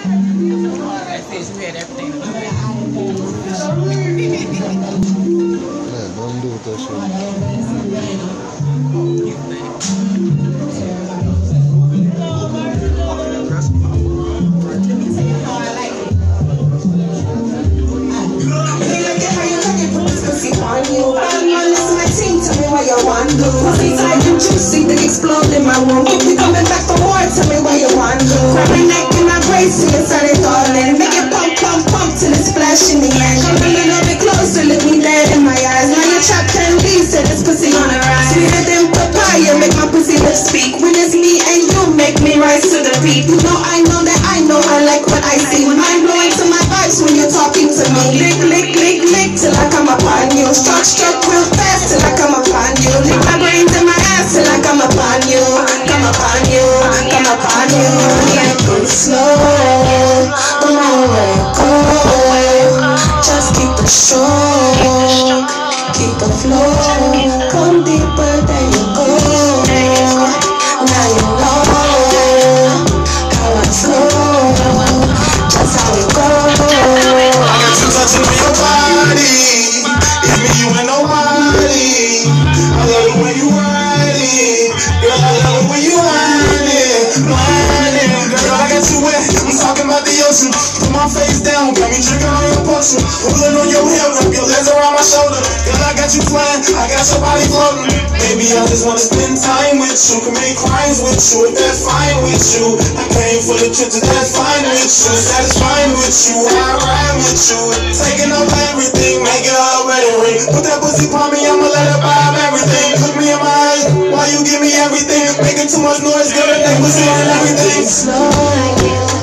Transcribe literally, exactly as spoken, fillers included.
That fish, we had everything to do with it. Man, nothing to do with that shit. Juicy, they explode in my room. If you coming back for more, tell me what you want to do. Grab my neck and my brace and you start it falling. Make it pump, pump, pump till it's splash in the end. Come a little bit closer, look me dead in my eyes. Now you chop ten leaves to this pussy on the rise. Sweeter than papaya, make my pussy lips speak. When it's me and you, make me rise to the peak. You know I know that I know I like what I see. Mind blowing to my vibes when you're talking to me. Lick, lick, lick, lick till I come upon you. Struck, struck real fast till I come upon you. Lick my brains in my ass till I come upon you. Come upon you, come upon you. Yeah, go slow, no matter where you go. Just keep it strong, keep the flow. Come deeper than you go. Now you know how I flow, just how it goes. I got you touching on your body. It's me, you and nobody. I love it when you ride it. Girl, I love it when you whine it. Whine it. Girl, I got you wet. I'm talking about the ocean. Put my face down, got me drinking on your potion. Pulling on your hip, wrap your legs around my shoulder. Girl, I got you flying, I got your body floating. Baby, I just wanna spend time with you. Can make crimes with you, if that's fine with you. I came for the pictures, that's fine with you. Satisfying with you, I ride with you. Taking up everything, make it all red and ring. Put that pussy upon me, I'ma let it vibe everything. Look me in my eyes, while you give me everything. Making too much noise, girl, that pussy on everything. Slow.